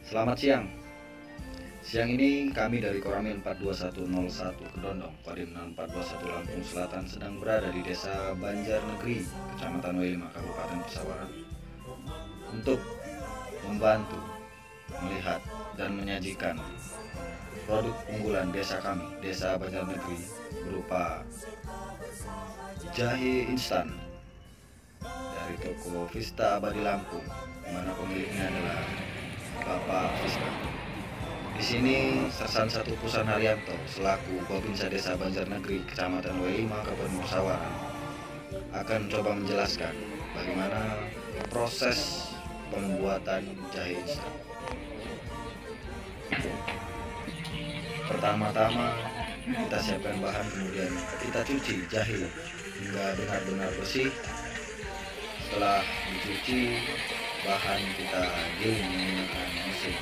Selamat siang. Siang ini kami dari Koramil 42101 Kedondong, Kodim 6421 Lampung Selatan sedang berada di Desa Banjarnegeri, Kecamatan Welima, Kabupaten Pesawaran, untuk membantu melihat dan menyajikan produk unggulan desa kami, Desa Banjarnegeri, berupa jahe instan dari toko Vista Abadi Lampung, di mana pemiliknya adalah Bapak Vista. Di sini Sersan 1 Pusan Haryanto selaku Babinsa Desa Banjarnegeri, Kecamatan Welima, Kabupaten Pesawaran akan coba menjelaskan bagaimana proses pembuatan jahe instan. Pertama-tama kita siapkan bahan, kemudian kita cuci jahe hingga benar-benar bersih. Setelah dicuci, bahan kita giling menggunakan mesin.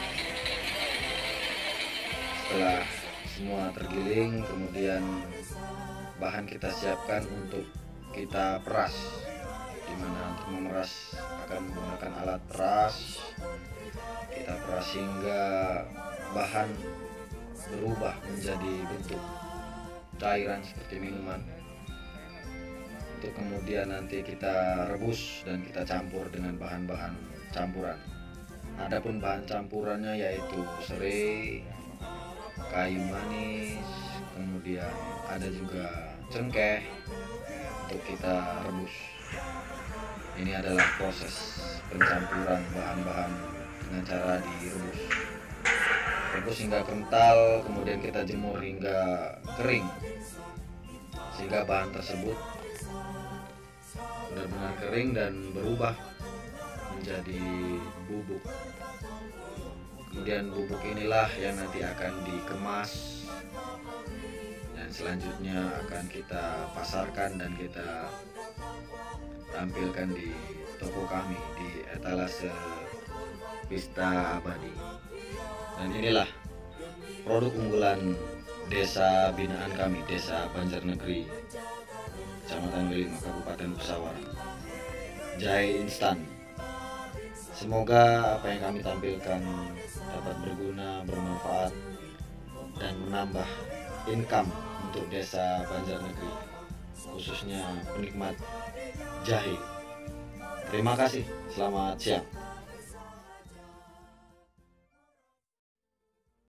Setelah semua tergiling, kemudian bahan kita siapkan untuk kita peras, dimana untuk memeras akan menggunakan alat peras. Kita peras hingga bahan berubah menjadi bentuk cairan seperti minuman, untuk kemudian nanti kita rebus dan kita campur dengan bahan-bahan campuran. Adapun bahan campurannya yaitu serai, kayu manis, kemudian ada juga cengkeh untuk kita rebus. Ini adalah proses pencampuran bahan-bahan dengan cara direbus. Rebus hingga kental, kemudian kita jemur hingga kering, sehingga bahan tersebut benar-benar kering dan berubah menjadi bubuk. Kemudian bubuk inilah yang nanti akan dikemas dan selanjutnya akan kita pasarkan dan kita tampilkan di toko kami di etalase Vista Abadi. Dan inilah produk unggulan desa binaan kami, Desa Banjarnegeri, Kecamatan Welima, Kabupaten Pesawaran, jahe instan. Semoga apa yang kami tampilkan dapat berguna, bermanfaat, dan menambah income untuk Desa Banjarnegeri, khususnya penikmat jahe. Terima kasih, selamat siang.